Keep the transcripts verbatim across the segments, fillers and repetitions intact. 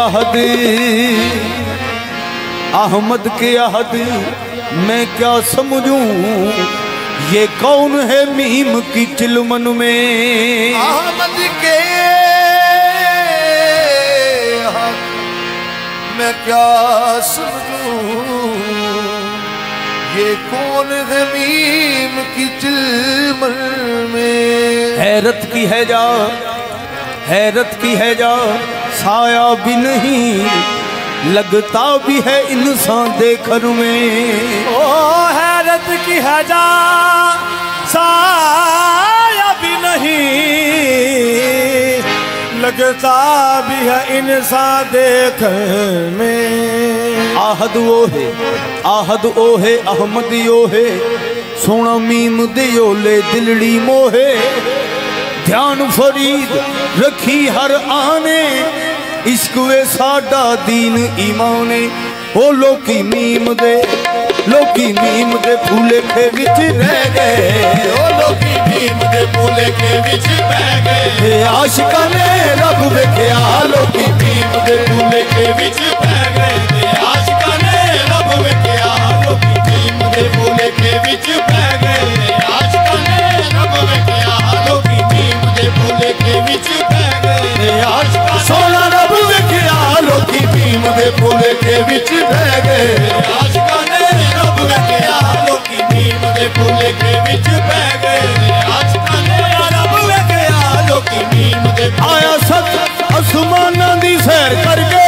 अहद, अहमद के अहद मैं क्या समझूं, ये कौन है मीम की चिलमन में। अहमद के मैं क्या समझूं, ये कौन है मीम की चिलमन में। हैरत की है जा, हैरत की है जा, साया भी नहीं लगता भी है इंसान देखर में। ओ हैरत की है जा, साया भी नहीं लगता भी है इंसान देखर में। आहद वो है, आहद ओ है, अहमद यो है, सोना मीम दियो ले दिलड़ी मोहे। ध्यान फरीद रखी हर आने, इश्क वे साडा दीन ईमाने। ओ लोकी मीम दे, लोकी मीम दे फूले के विच रह गए। ओ लोकी मीम दे फूले के विच बह गए। आशिका ने रब वेख्या, लोकी मीम दे फूले के विच बह गए। आशिका ने रब वेख्या, लोकी मीम दे फूले के विच बह गए। आशिका ने रब वेख्या, लोकी मीम दे फूले के विच बह गए। आशिका सोना रब वेख्या, लोकी मीम दे फूले के विच बह गए। आशिका ने रब वेख्या, लोकी मीम दे फूले के विच बह गए। आशिका ने रब वेख्या, लोकी मीम दे आया सत आसमाना दी सैर करके,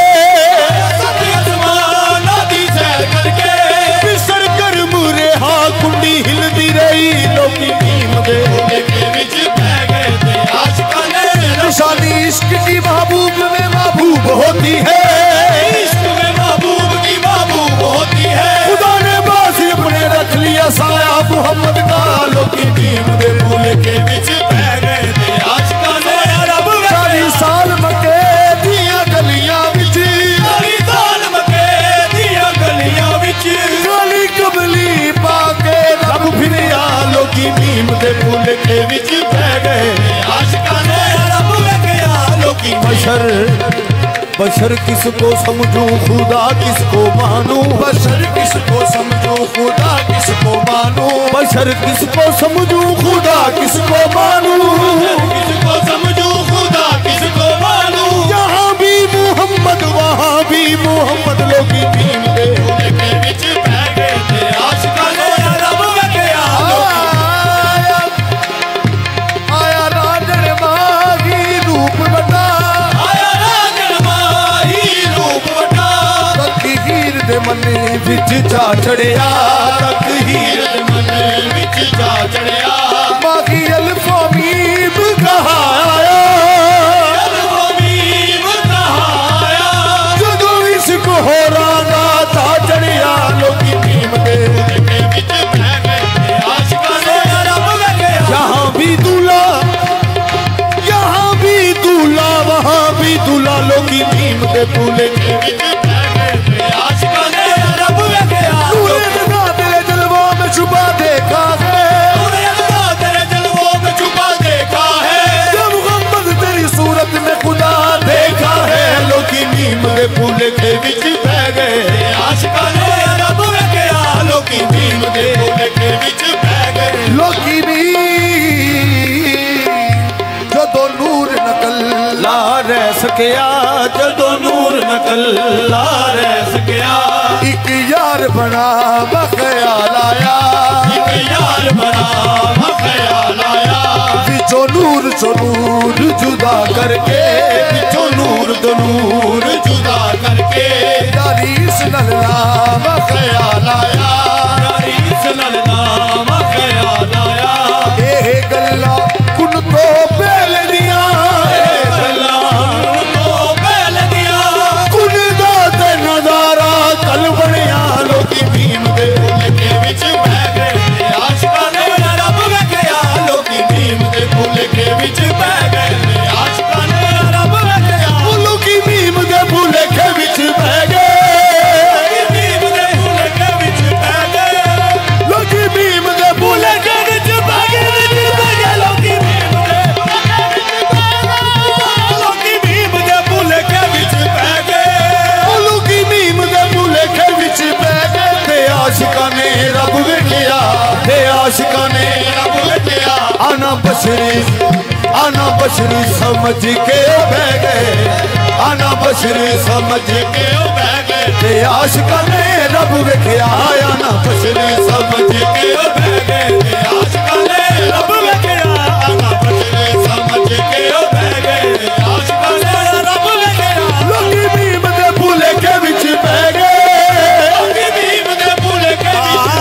आसमाना दी सैर करके। बिसर कर मुरे हा कुंडी हिलदी रही, लोकी मीम दे फूले के विच बह गए थे। आशिका ने निशानी इश्क की महबूब में महबूब होती है, इश्क में महबूब की महबूब होती है। खुदा ने बासी अपने रख लिया साया मोहम्मद का, लोकी मीम दे फूले के विच बह गए थे। आशिका ने रब चालीस साल मके दिया गलियां विच, चालीस साल मके दिया गलियां विच। काली कबली पाके रब फिरिया, लोकी मीम दे फूले के विच बह गए। आशिका ने रब वेख्या, लोकी बशर बशर किसको समझूं, खुदा किसको मानूं। बशर किसको समझूं, खुदा किसको मानूं। बशर किसको समझूं, खुदा किसको मानूं। किसको समझूं, खुदा किसको मानूं। यहाँ भी मोहम्मद वहाँ भी मोहम्मद, लोकी मीम दे फूले के विच बह गए थे। आशिका ने रब वेख्या, आया आया राजन माही रूप बता, आया राजन माही रूप वटा। तक हीर दे मने विच जा चढ़िया, तक हीर हीर दे मन विच जा चढ़िया। माही अल्फा मीम कहाया, हबीब कहाया, जदों इसको हो रागा था चढ़िया, लोकी मीम दे फूले के विच बह गए थे। आशिका ने रब वेख्या, यहाँ भी दूल्हा, यहाँ भी दूल्हा, वहाँ भी दूल्हा, लोकी मीम दे फूले के विच बह गए थे। आशिका ने रब वेख्या, नूरे लगा तेरे जलवों में छुपा देखा है, तूने अल्लाह तेरे जलवों में छुपा देखा है। जब मोहम्मद तेरी सूरत में खुदा देखा है, लोकी मीम दे फूले के विच बह गए। आशिका ने रब वेख्या, लोकी मीम दे फूले के विच बह गए। लोकी मीम जदों नूर नकल ला रह सकिया, जदों नूर नकल ला रह सकिया। एक यार बना बख्याल आया, एक यार बना ख्याल आया। बिचो नूर चो नूर जुदा करके, बिचो नूर दो नूर जुदा करके यारी सल्ला बख्याल आया। यारी सनल नाम ख्याल आया। ए गल्ला कुन तो पहले दिया, गल्ला तो पहल दिया। कुन दा ते नजारा कल बनिया, लोकी मीम दे फूले के विच बह आशिका ने रब वेख्या आना बशरी आना बशरी समझ के बह गए आना बशरी समझ के ओ बह गए ते आशिका ने रब वेख्या आना बशरी समझ के ओ बह गए ते आशिका ने रब वेख्या आना बशरी समझ के ओ बह गए ते आशिका ने रब वेख्या लोकी भीम दे भूले के विच बह गए लोकी भीम दे भूले के विच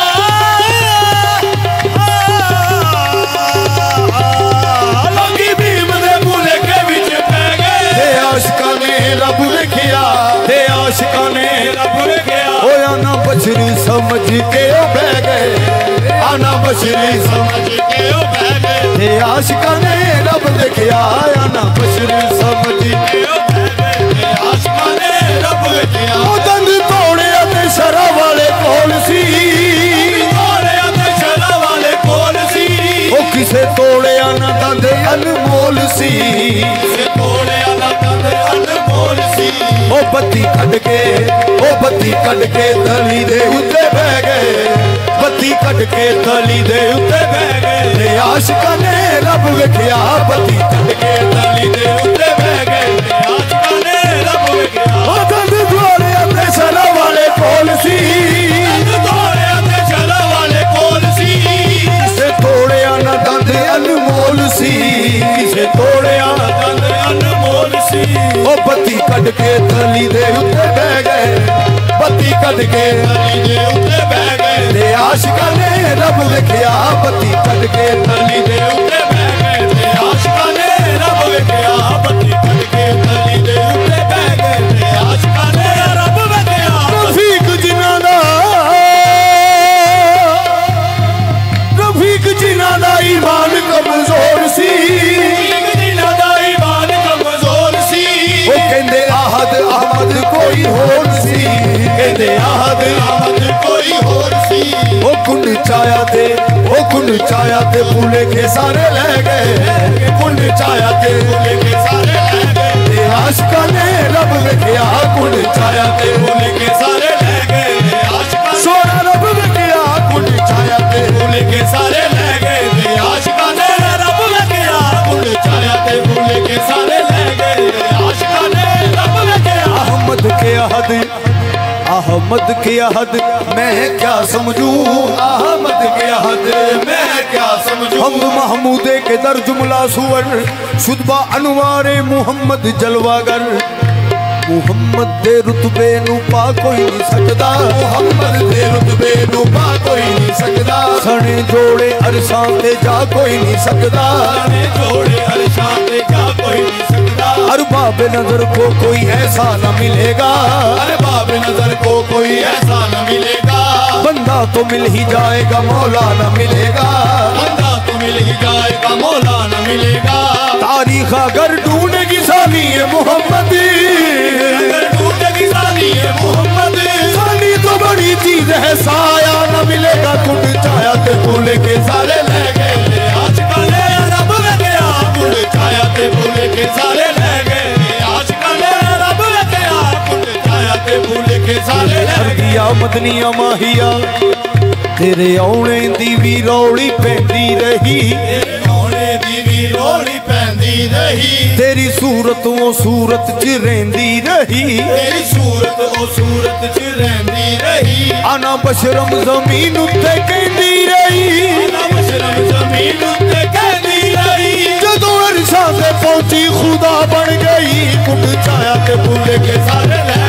लोकी भीम दे भूले के विच बह गए ते आशिका ने रब वेख्या ते आशिका ने रब वेख्या ओ आना बशरी समझ के बह गए आना बशरी समझ के ओ बह गए ते आशिका ने रब वेख्या आना बशरी समझ के ओ बह गए ते आशिका ने रब वेख्या ओ दंद तोड़े ते शरा वाले कोल सी तोड़े ते शरा वाले कोल सी ओ किसे तोड़े ना दंद अनमोल सी किसे तोड़े ना दंद अनमोल सी ओ बत्ती कट के ओ बत्ती कट के तली दे उत्ते बह गए बत्ती कट के तली दे उत्ते बह गए ते आशिका ने रब वेख्या बत्ती कट के तली दे उत्ते बह गए ते आशिका ने रब वेख्या ओ दंद तोड़े ते शरा वाले कोल सी दंद तोड़े ते शरा वाले कोल सी किसे तोड़े ना दंद अनमोल सी किसे तोड़े ना दंद अनमोल सी ओ बत्ती कट के तली दे उत्ते बह गए बत्ती कट के तली दे उत्ते बह गए ते आशिका ने रब वेख्या बत्ती कट के तली दे उत्ते बह गए ते आशिका ने रब वेख्या बत्ती कट के तली दे उत्ते बह गए ते आशिका ने रब वेख्या रफीक जिन्ना दा रफीक जिन्ना दा ईमान कमजोर सी जिन्ना दा ईमान कमजोर सी ओ कहंदे आहद अहमद कोई होर सी कहंदे आहद अहमद कोई होर सी ओ कुंड चाया ते ओ कुंड चाया ते भूले के सारे ले गए कुंड चाया ते भूले के सारे ले गए ते आशिका ने रब वेख्या कुंड चाया ते भूले के सारे ले गए ते आशिका सोना रब वेख्या कुंड चाया ते भूले के सारे ले गए ते आशिका ने रब वेख्या कुंड चाया ते भूले के सारे ले गए ते आशिका ने रब वेख्या अहमद के अहद अहमद के अहद मैं क्या समझूं अहमद के अहद मैं क्या समझूं हम महमूदे के दर जुमला सुवर शुदबा अनवारे मोहम्मद जलवागर मुहम्मद दे रुतबे नू पा कोई नहीं सकदा मुहम्मद दे रुतबे नू पा कोई नहीं सकदा सने जोड़े अरसां ते जा कोई नहीं सकदा सने जोड़े अरसां ते जा कोई नहीं सकदा अरबाब नजर को कोई ऐसा न मिलेगा अरबाब नजर को कोई ऐसा न मिलेगा बंदा तो मिल ही जाएगा मौला न मिलेगा बंदा तो मिल ही जाएगा मौला न मिलेगा तारीख अगर ढूंढेगी सानी है मोहम्मद अगर ढूंढेगी सानी है मोहम्मद सानी तो बड़ी चीज है साया न मिलेगा कुंड चाया ते भूले के सारे ले गए आशिका ने रब वेख्या कुंड चाया ते भूले के सारे ले गए आशिका ने रब वेख्या कुंड चाया ते भूले के सारे ले दिया मदनिया माहिया तेरे औने दी भी रौली पैंदी रही औने दी भी रौली पैंदी रही तेरी सूरत वो सूरत च रहिंदी रही तेरी सूरत ओ सूरत च रहिंदी रही आना बशरम जमीन उत्ते कहंदी रही आना बशरम जमीन उत्ते कहंदी रही जदों अरशां ते पहुंची खुदा बन गई कुंड चाया ते भूले के सारे ले